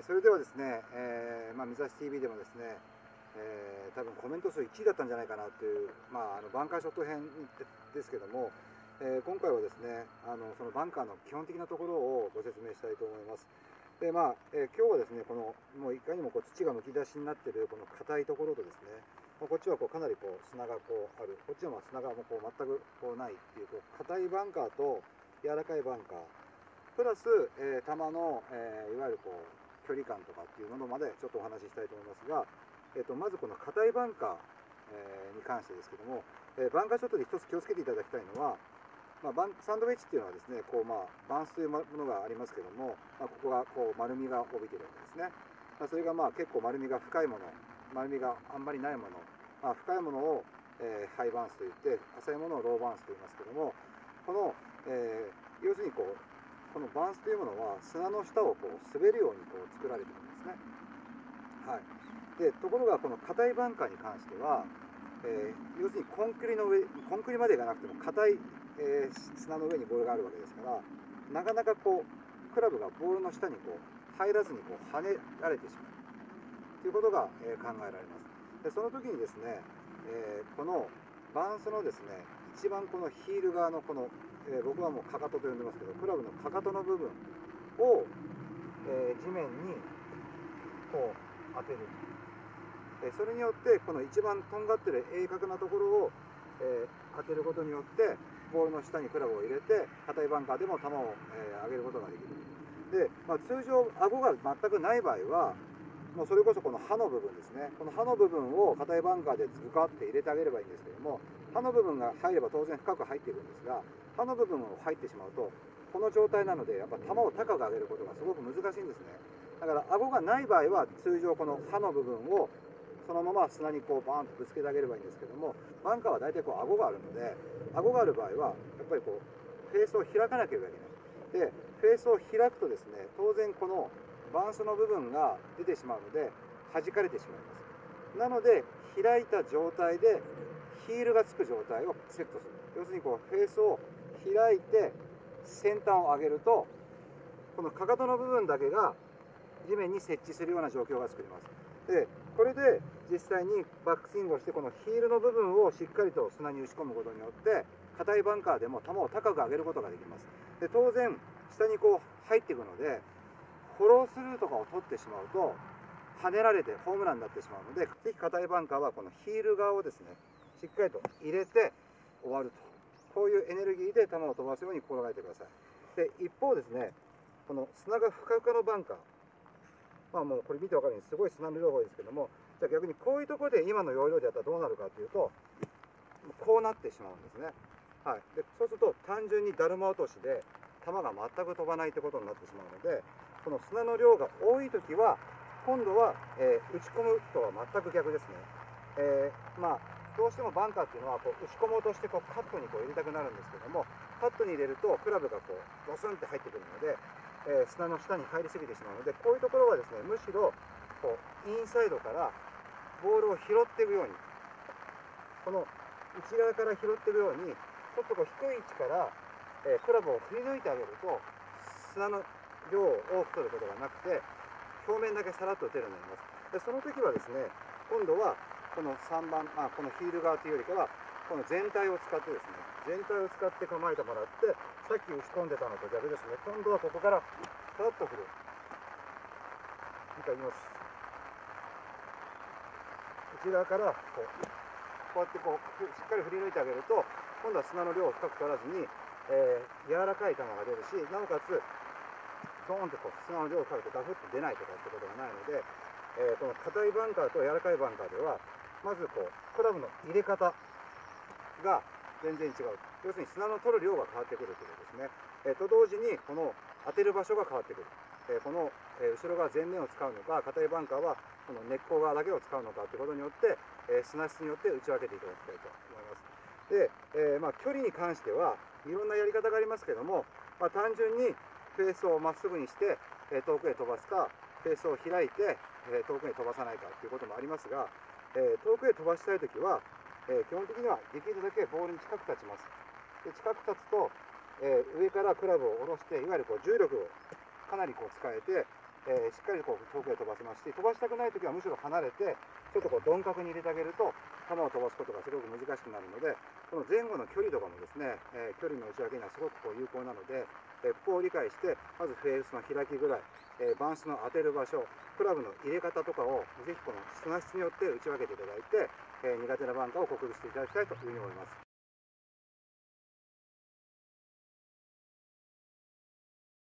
それではですね、目指し TV でもですね、多分コメント数1位だったんじゃないかなという、バンカーショット編ですけども、今回はですね、そのバンカーの基本的なところをご説明したいと思います。で、今日はですね、このもういかにもこう土がむき出しになっているこの硬いところとですね、こっちはこうかなりこう砂がこうある、こっちは砂がもうこう全くこうないっていう、こう硬いバンカーと柔らかいバンカープラス、球の、いわゆるこう距離感とかっていうものまでちょっとお話ししたいと思いますが、まずこの硬いバンカー、に関してですけども、バンカーショットで一つ気をつけていただきたいのは、サンドウェッジっていうのはですね、こうバンスというものがありますけども、ここがこう丸みが帯びてるわけですね。それが結構丸みが深いもの、丸みがあんまりないもの、深いものを、ハイバンスといって、浅いものをローバンスと言いますけども、この、要するにこのバンスというものは砂の下をこう滑るようにこう作られているんですね。はい。で、ところがこの硬いバンカーに関しては、要するにコンクリまでいかなくても硬い、砂の上にボールがあるわけですから、なかなかこうクラブがボールの下にこう入らずにこう跳ねられてしまうということが、考えられます。で、その時にですね、このバンスのですね、一番このヒール側のこの、僕はもうかかとと呼んでますけど、クラブのかかとの部分を、地面にこう当てる。それによってこの一番とんがってる鋭角なところを、当てることによってボールの下にクラブを入れて硬いバンカーでも球を、上げることができる。で、通常顎が全くない場合はもうそれこそこの刃の部分ですね、この刃の部分を硬いバンカーでズカって入れてあげればいいんですけども、刃の部分が入れば当然深く入っていくんですが、刃の部分を入ってしまうとこの状態なのでやっぱ球を高く上げることがすごく難しいんですね。だから顎がない場合は通常この刃の部分をそのまま砂にこうバーンとぶつけてあげればいいんですけども、バンカーは大体こう顎があるので、顎がある場合はやっぱりこうフェースを開かなければいけない。で、フェースを開くとですね、当然このバンスの部分が出てしまうので弾かれてしまいます。なので開いた状態でヒールがつく状態をセットする。要するにこうフェースを開いて先端を上げると、このかかとの部分だけが地面に設置するような状況が作れます。で、これで実際にバックスイングをしてこのヒールの部分をしっかりと砂に打ち込むことによって硬いバンカーでも球を高く上げることができます。で、当然下にこう入っていくのでフォロースルーとかを取ってしまうと跳ねられてホームランになってしまうので、ぜひ硬いバンカーはこのヒール側をですねしっかりと入れて終わると、こういうエネルギーで球を飛ばすように心がけてください。で、一方ですね、この砂がふかふかのバンカー、もうこれ見て分かるようにすごい砂の量が多いですけども、じゃあ逆にこういうところで今の要領でやったらどうなるかというと、こうなってしまうんですね。はい、でそうすると単純にだるま落としで球が全く飛ばないということになってしまうので、この砂の量が多い時は今度は、打ち込むとは全く逆ですね。どうしてもバンカーっていうのはこう打ち込もうとしてこうカットにこう入れたくなるんですけども、カットに入れるとクラブがこうドスンって入ってくるので、砂の下に入りすぎてしまうので、こういうところはですね、むしろこうインサイドからボールを拾っていくように、この内側から拾っていくようにちょっとこう低い位置から、クラブを振り抜いてあげると砂の量を多く取ることがなくて表面だけさらっと打てるようになります。でその時はですね、今度はこの3番、このヒール側というよりかはこの全体を使ってですね、全体を使って構えてもらって、さっき打ち込んでたのと逆ですね、今度はここからさらっと振る。いきます。内側からこうやってこうしっかり振り抜いてあげると、今度は砂の量を深く取らずに、柔らかい球が出るし、なおかつドーンとこう砂の量をかけてガフッと出ないとかってことがないので、この硬いバンカーと柔らかいバンカーではまずこうクラブの入れ方が全然違う。要するに砂の取る量が変わってくるということですね。と同時にこの当てる場所が変わってくる。この、後ろ側前面を使うのか、硬いバンカーはこの根っこ側だけを使うのかということによって、砂質によって打ち分けていただきたいと思います。で、距離に関してはいろんなやり方がありますけども、単純にフェースをまっすぐにして、遠くへ飛ばすか、フェースを開いて、遠くへ飛ばさないかということもありますが、遠くへ飛ばしたいときは、基本的にはできるだけボールに近く立ちます。で近く立つと、上からクラブを下ろして、いわゆるこう重力をかなりこう使えて、 しっかりこう遠くへ飛ばせますし、飛ばしたくないときはむしろ離れて、ちょっとこう鈍角に入れてあげると、球を飛ばすことがすごく難しくなるので、この前後の距離とかもですね、距離の打ち分けにはすごくこう有効なので、ここを理解して、まずフェースの開きぐらい、バンスの当てる場所、クラブの入れ方とかを、ぜひこの砂質によって打ち分けていただいて、苦手なバンカーを克服していただきたいというふうに思います。